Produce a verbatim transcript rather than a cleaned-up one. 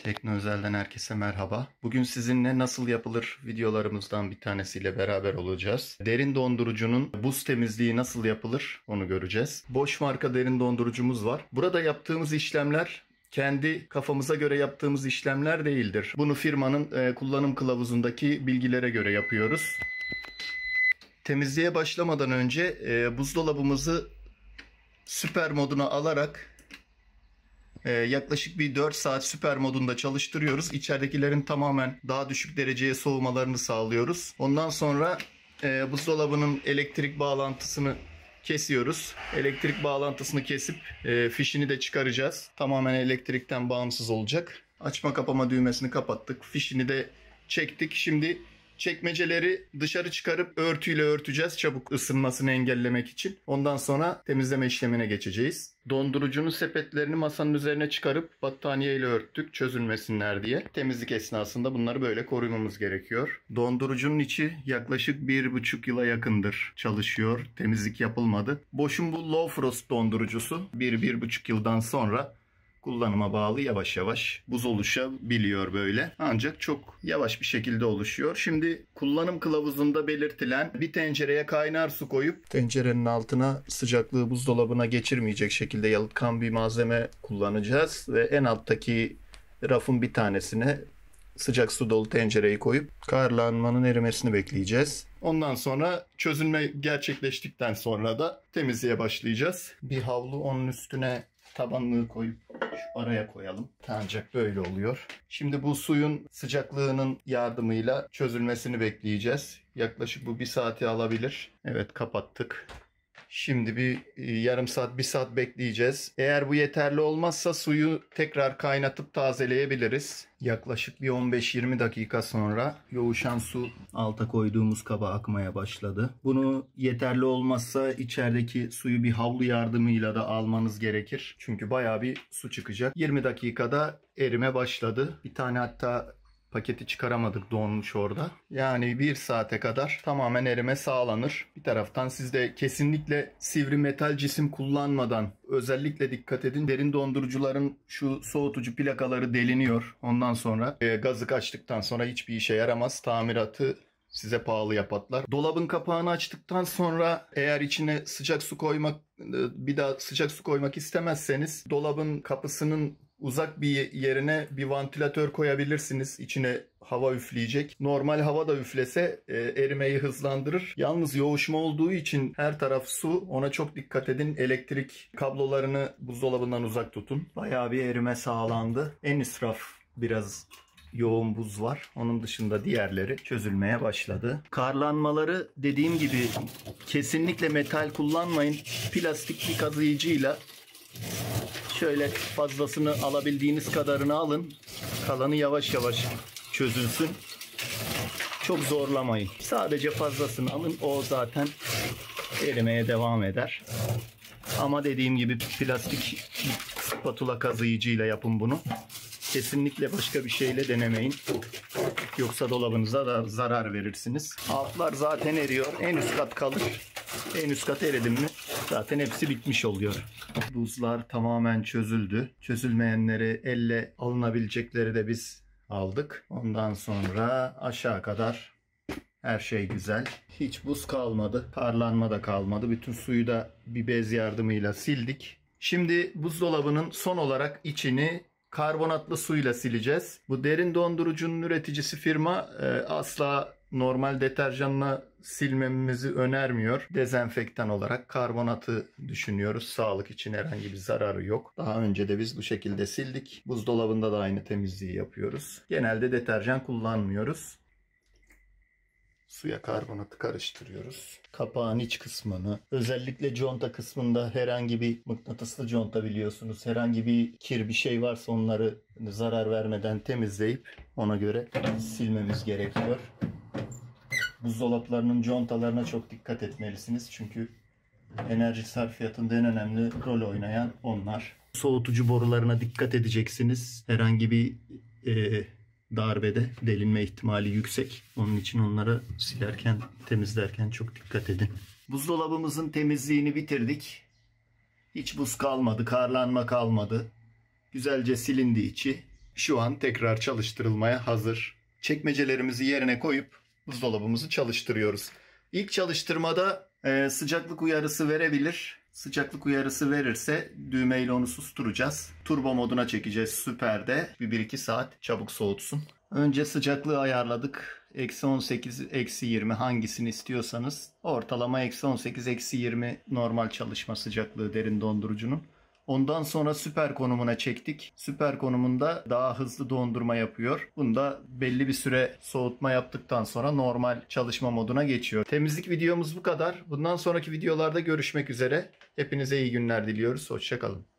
Tekno Özel'den herkese merhaba. Bugün sizinle nasıl yapılır videolarımızdan bir tanesiyle beraber olacağız. Derin dondurucunun buz temizliği nasıl yapılır onu göreceğiz. Bosch marka derin dondurucumuz var. Burada yaptığımız işlemler kendi kafamıza göre yaptığımız işlemler değildir. Bunu firmanın e, kullanım kılavuzundaki bilgilere göre yapıyoruz. Temizliğe başlamadan önce e, buzdolabımızı süper moduna alarak Ee, yaklaşık bir dört saat süper modunda çalıştırıyoruz. İçeridekilerin tamamen daha düşük dereceye soğumalarını sağlıyoruz. Ondan sonra e, buzdolabının elektrik bağlantısını kesiyoruz. Elektrik bağlantısını kesip e, fişini de çıkaracağız. Tamamen elektrikten bağımsız olacak. Açma kapama düğmesini kapattık. Fişini de çektik. Şimdi çekmeceleri dışarı çıkarıp örtüyle örteceğiz çabuk ısınmasını engellemek için. Ondan sonra temizleme işlemine geçeceğiz. Dondurucunun sepetlerini masanın üzerine çıkarıp battaniyeyle örttük çözülmesinler diye. Temizlik esnasında bunları böyle korumamız gerekiyor. Dondurucunun içi yaklaşık bir buçuk yıla yakındır çalışıyor. Temizlik yapılmadı. Bosch'un bu Low Frost dondurucusu bir bir buçuk yıldan sonra kullanıma bağlı yavaş yavaş buz oluşabiliyor böyle. Ancak çok yavaş bir şekilde oluşuyor. Şimdi kullanım kılavuzunda belirtilen bir tencereye kaynar su koyup tencerenin altına sıcaklığı buzdolabına geçirmeyecek şekilde yalıtkan bir malzeme kullanacağız. Ve en alttaki rafın bir tanesine sıcak su dolu tencereyi koyup karlanmanın erimesini bekleyeceğiz. Ondan sonra çözülme gerçekleştikten sonra da temizliğe başlayacağız. Bir havlu onun üstüne tabanlığı koyup şu araya koyalım. Ancak böyle oluyor. Şimdi bu suyun sıcaklığının yardımıyla çözülmesini bekleyeceğiz. Yaklaşık bu bir saati alabilir. Evet, kapattık. Şimdi bir yarım saat, bir saat bekleyeceğiz. Eğer bu yeterli olmazsa suyu tekrar kaynatıp tazeleyebiliriz. Yaklaşık bir on beş yirmi dakika sonra yoğuşan su alta koyduğumuz kaba akmaya başladı. Bunu yeterli olmazsa içerideki suyu bir havlu yardımıyla da almanız gerekir. Çünkü bayağı bir su çıkacak. yirmi dakikada erime başladı. Bir tane hatta paketi çıkaramadık, donmuş orada. Yani bir saate kadar tamamen erime sağlanır. Bir taraftan siz de kesinlikle sivri metal cisim kullanmadan özellikle dikkat edin. Derin dondurucuların şu soğutucu plakaları deliniyor. Ondan sonra e, gazı kaçtıktan sonra hiçbir işe yaramaz. Tamiratı size pahalıya patlar. Dolabın kapağını açtıktan sonra eğer içine sıcak su koymak, bir daha sıcak su koymak istemezseniz dolabın kapısının uzak bir yerine bir vantilatör koyabilirsiniz. İçine hava üfleyecek. Normal hava da üflese e, erimeyi hızlandırır. Yalnız yoğuşma olduğu için her taraf su. Ona çok dikkat edin. Elektrik kablolarını buzdolabından uzak tutun. Bayağı bir erime sağlandı. En üst raf biraz yoğun buz var. Onun dışında diğerleri çözülmeye başladı. Karlanmaları dediğim gibi kesinlikle metal kullanmayın. Plastik bir kazıyıcıyla şöyle fazlasını alabildiğiniz kadarını alın. Kalanı yavaş yavaş çözülsün. Çok zorlamayın. Sadece fazlasını alın. O zaten erimeye devam eder. Ama dediğim gibi plastik spatula kazıyıcıyla yapın bunu. Kesinlikle başka bir şeyle denemeyin. Yoksa dolabınıza da zarar verirsiniz. Altlar zaten eriyor. En üst kat kalır. En üst kat eridi mi zaten hepsi bitmiş oluyor. Buzlar tamamen çözüldü. Çözülmeyenleri, elle alınabilecekleri de biz aldık. Ondan sonra aşağı kadar her şey güzel. Hiç buz kalmadı. Karlanma da kalmadı. Bütün suyu da bir bez yardımıyla sildik. Şimdi buzdolabının son olarak içini karbonatlı suyla sileceğiz. Bu derin dondurucunun üreticisi firma e, asla normal deterjanla silmemizi önermiyor. Dezenfektan olarak karbonatı düşünüyoruz. Sağlık için herhangi bir zararı yok. Daha önce de biz bu şekilde sildik. Buzdolabında da aynı temizliği yapıyoruz. Genelde deterjan kullanmıyoruz. Suya karbonatı karıştırıyoruz. Kapağın iç kısmını, özellikle conta kısmında herhangi bir mıknatıslı conta biliyorsunuz. Herhangi bir kir bir şey varsa onları zarar vermeden temizleyip ona göre silmemiz gerekiyor. Buzdolaplarının contalarına çok dikkat etmelisiniz. Çünkü enerji sarfiyatında en önemli rol oynayan onlar. Soğutucu borularına dikkat edeceksiniz. Herhangi bir e, darbede delinme ihtimali yüksek. Onun için onları silerken, temizlerken çok dikkat edin. Buzdolabımızın temizliğini bitirdik. Hiç buz kalmadı, karlanma kalmadı. Güzelce silindi içi. Şu an tekrar çalıştırılmaya hazır. Çekmecelerimizi yerine koyup buzdolabımızı çalıştırıyoruz. İlk çalıştırmada e, sıcaklık uyarısı verebilir. Sıcaklık uyarısı verirse düğmeyle onu susturacağız. Turbo moduna çekeceğiz süperde. Bir, bir iki saat çabuk soğutsun. Önce sıcaklığı ayarladık. Eksi on sekiz, eksi yirmi hangisini istiyorsanız. Ortalama eksi on sekiz, eksi yirmi normal çalışma sıcaklığı derin dondurucunun. Ondan sonra süper konumuna çektik. Süper konumunda daha hızlı dondurma yapıyor. Bunda belli bir süre soğutma yaptıktan sonra normal çalışma moduna geçiyor. Temizlik videomuz bu kadar. Bundan sonraki videolarda görüşmek üzere. Hepinize iyi günler diliyoruz. Hoşça kalın.